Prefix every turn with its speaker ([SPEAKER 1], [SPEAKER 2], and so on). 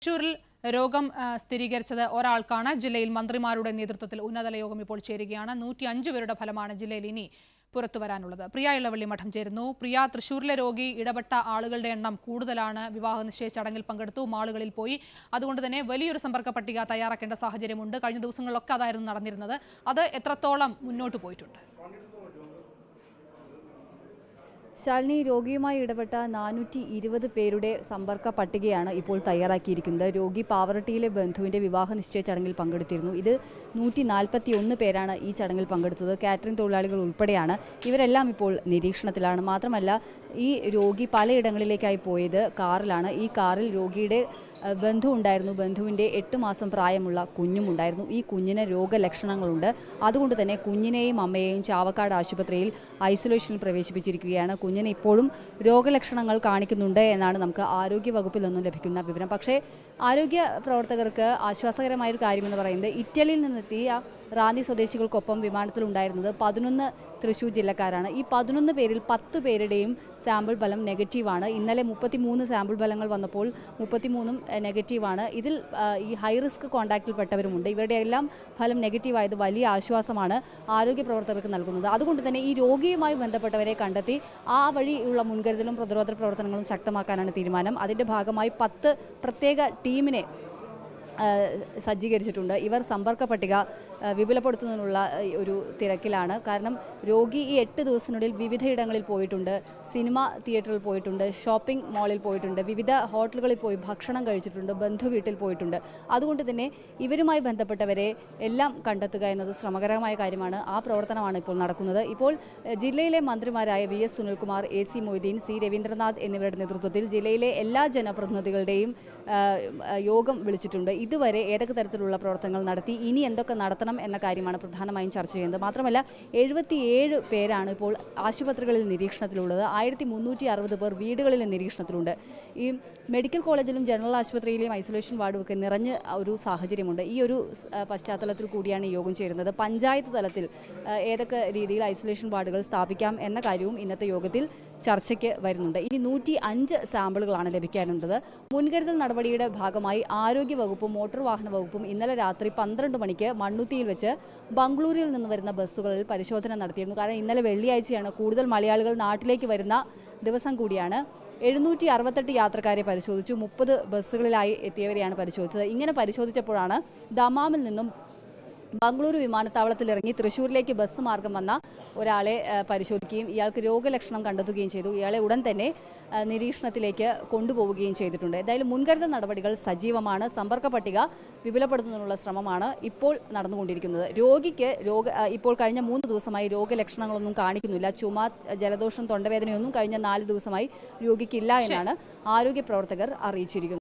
[SPEAKER 1] തൃശൂരിൽ രോഗം സ്ഥിരീകരിച്ചത് ഒരാൾക്കാണ്. ജില്ലയിൽ മന്ത്രിമാരുടെ നേതൃത്വത്തിൽ ഉന്നതതല യോഗം ഇപ്പോൾ ചേരുകയാണ്. 105 പേരുടെ ഫലമാണ് ജില്ലയിൽ ഇനി പുറത്തുവരാനുള്ളത്. പ്രിയ ഇളവള്ളി മഠം ചേരുന്നു. പ്രിയ, തൃശൂരിലെ രോഗി ഇടപെട്ട ആളുകളുടെ എണ്ണം കൂടുതലാണ്. വിവാഹ നിശ്ചയ ചടങ്ങിൽ പങ്കെടുത്തു, മാളുകളിൽ പോയി. അതുകൊണ്ട് തന്നെ വലിയൊരു സമ്പർക്ക പട്ടിക തയ്യാറാക്കേണ്ട സാഹചര്യമുണ്ട്. കഴിഞ്ഞ ദിവസങ്ങളിലൊക്കെ അതായിരുന്നു നടന്നിരുന്നത്. അത് എത്രത്തോളം മുന്നോട്ട് പോയിട്ടുണ്ട്?
[SPEAKER 2] ശാലിനി, രോഗിയുമായി ഇടപെട്ട 420 പേരുടെ സമ്പർക്ക പട്ടികയാണ് ഇപ്പോൾ തയ്യാറാക്കിയിരിക്കുന്നത്. രോഗി പാവറട്ടിയിലെ ബന്ധുവിൻ്റെ വിവാഹ നിശ്ചയ ചടങ്ങിൽ പങ്കെടുത്തിരുന്നു. ഇത് 141 പേരാണ് ഈ ചടങ്ങിൽ പങ്കെടുത്തത്. കാറ്ററിംഗ് തൊഴിലാളികൾ ഉൾപ്പെടെയാണ്. ഇവരെല്ലാം ഇപ്പോൾ നിരീക്ഷണത്തിലാണ്. മാത്രമല്ല, ഈ രോഗി പലയിടങ്ങളിലേക്കായി പോയത് കാറിലാണ്. ഈ കാറിൽ രോഗിയുടെ ബന്ധു ഉണ്ടായിരുന്നു. ബന്ധുവിൻ്റെ 8 മാസം പ്രായമുള്ള കുഞ്ഞുമുണ്ടായിരുന്നു. ഈ കുഞ്ഞിന് രോഗലക്ഷണങ്ങളുണ്ട്. അതുകൊണ്ട് തന്നെ കുഞ്ഞിനെയും അമ്മയെയും ചാവക്കാട് ആശുപത്രിയിൽ ഐസൊലേഷനിൽ പ്രവേശിപ്പിച്ചിരിക്കുകയാണ്. കുഞ്ഞിന് ഇപ്പോഴും രോഗലക്ഷണങ്ങൾ കാണിക്കുന്നുണ്ട് എന്നാണ് നമുക്ക് ആരോഗ്യ വകുപ്പിൽ നിന്നും ലഭിക്കുന്ന വിവരം. പക്ഷേ ആരോഗ്യ പ്രവർത്തകർക്ക് ആശ്വാസകരമായൊരു കാര്യമെന്ന് പറയുന്നത്, ഇറ്റലിയിൽ നിന്നെത്തിയ റാന്നി സ്വദേശികൾക്കൊപ്പം വിമാനത്തിലുണ്ടായിരുന്നത് 11 തൃശ്ശൂർ ജില്ലക്കാരാണ്. ഈ 11 പേരിൽ 10 പേരുടെയും സാമ്പിൾ ഫലം നെഗറ്റീവാണ്. ഇന്നലെ 33 സാമ്പിൾ ഫലങ്ങൾ വന്നപ്പോൾ 33ഉം നെഗറ്റീവാണ്. ഇതിൽ ഈ ഹൈ റിസ്ക് കോൺടാക്റ്റിൽപ്പെട്ടവരുമുണ്ട്. ഇവരുടെ എല്ലാം ഫലം നെഗറ്റീവായത് വലിയ ആശ്വാസമാണ് ആരോഗ്യ പ്രവർത്തകർക്ക് നൽകുന്നത്. അതുകൊണ്ട് തന്നെ ഈ രോഗിയുമായി ബന്ധപ്പെട്ടവരെ കണ്ടെത്തി ആ വഴിയുള്ള മുൻകരുതലും പ്രതിരോധ പ്രവർത്തനങ്ങളും ശക്തമാക്കാനാണ് തീരുമാനം. അതിൻ്റെ ഭാഗമായി 10 പ്രത്യേക ടീമിനെ സജ്ജീകരിച്ചിട്ടുണ്ട്. ഇവർ സമ്പർക്ക പട്ടിക വിപുലപ്പെടുത്തുന്നതിനുള്ള ഒരു തിരക്കിലാണ്. കാരണം രോഗി ഈ 8 ദിവസത്തിനുള്ളിൽ വിവിധയിടങ്ങളിൽ പോയിട്ടുണ്ട്. സിനിമ തിയേറ്ററിൽ പോയിട്ടുണ്ട്, ഷോപ്പിംഗ് മാളിൽ പോയിട്ടുണ്ട്, വിവിധ ഹോട്ടലുകളിൽ പോയി ഭക്ഷണം കഴിച്ചിട്ടുണ്ട്, ബന്ധു വീട്ടിൽ പോയിട്ടുണ്ട്. അതുകൊണ്ട് തന്നെ ഇവരുമായി ബന്ധപ്പെട്ടവരെ എല്ലാം കണ്ടെത്തുക എന്നത് ശ്രമകരമായ കാര്യമാണ്. ആ പ്രവർത്തനമാണ് ഇപ്പോൾ നടക്കുന്നത്. ഇപ്പോൾ ജില്ലയിലെ മന്ത്രിമാരായ VS Sunilkumar, AC Moideen, C Ravindranath എന്നിവരുടെ നേതൃത്വത്തിൽ ജില്ലയിലെ എല്ലാ ജനപ്രതിനിധികളുടെയും യോഗം വിളിച്ചിട്ടുണ്ട്. ഇതുവരെ ഏതൊക്കെ തരത്തിലുള്ള പ്രവർത്തനങ്ങൾ നടത്തി, ഇനി എന്തൊക്കെ നടത്തണം എന്ന കാര്യമാണ് പ്രധാനമായും ചർച്ച ചെയ്യുന്നത്. മാത്രമല്ല 77 പേരാണ് ഇപ്പോൾ ആശുപത്രികളിൽ നിരീക്ഷണത്തിലുള്ളത്. 1360 പേർ വീടുകളിൽ നിരീക്ഷണത്തിലുണ്ട്. ഈ മെഡിക്കൽ കോളേജിലും ജനറൽ ആശുപത്രിയിലെയും ഐസൊലേഷൻ വാർഡുമൊക്കെ നിറഞ്ഞ ഒരു സാഹചര്യമുണ്ട്. ഈ ഒരു പശ്ചാത്തലത്തിൽ കൂടിയാണ് ഈ യോഗം ചേരുന്നത്. പഞ്ചായത്ത് തലത്തിൽ ഏതൊക്കെ രീതിയിൽ ഐസൊലേഷൻ വാർഡുകൾ സ്ഥാപിക്കാം എന്ന കാര്യവും ഇന്നത്തെ യോഗത്തിൽ ചർച്ചയ്ക്ക് വരുന്നുണ്ട്. ഇനി 105 സാമ്പിളുകളാണ് ലഭിക്കാനുള്ളത്. മുൻകരുതൽ നടപടിയുടെ ഭാഗമായി ആരോഗ്യ വകുപ്പും മോട്ടോർ വാഹന വകുപ്പും ഇന്നലെ രാത്രി 12 മണിക്ക് മണ്ണുത്തിയിൽ വെച്ച് ബംഗളൂരുവിൽ നിന്ന് വരുന്ന ബസ്സുകളിൽ പരിശോധന നടത്തിയിരുന്നു. കാരണം ഇന്നലെ വെള്ളിയാഴ്ചയാണ്, കൂടുതൽ മലയാളികൾ നാട്ടിലേക്ക് വരുന്ന ദിവസം കൂടിയാണ്. 768 യാത്രക്കാരെ പരിശോധിച്ചു. 30 ബസ്സുകളിലായി എത്തിയവരെയാണ് പരിശോധിച്ചത്. ഇങ്ങനെ പരിശോധിച്ചപ്പോഴാണ് ദമാമിൽ നിന്നും ബംഗളൂരു വിമാനത്താവളത്തിൽ ഇറങ്ങി തൃശ്ശൂരിലേക്ക് ബസ് മാർഗം വന്ന ഒരാളെ പരിശോധിക്കുകയും ഇയാൾക്ക് രോഗലക്ഷണം കണ്ടെത്തുകയും ചെയ്തു. ഇയാളെ ഉടൻ തന്നെ നിരീക്ഷണത്തിലേക്ക് കൊണ്ടുപോവുകയും ചെയ്തിട്ടുണ്ട്. എന്തായാലും മുൻകരുതൽ നടപടികൾ സജീവമാണ്. സമ്പർക്ക പട്ടിക വിപുലപ്പെടുത്തുന്നതിനുള്ള ശ്രമമാണ് ഇപ്പോൾ നടന്നുകൊണ്ടിരിക്കുന്നത്. രോഗിക്ക് ഇപ്പോൾ കഴിഞ്ഞ 3 ദിവസമായി രോഗലക്ഷണങ്ങളൊന്നും കാണിക്കുന്നില്ല. ചുമ, ജലദോഷം, തൊണ്ടവേദനയൊന്നും കഴിഞ്ഞ 4 ദിവസമായി രോഗിക്കില്ല എന്നാണ് ആരോഗ്യ പ്രവർത്തകർ അറിയിച്ചിരിക്കുന്നത്.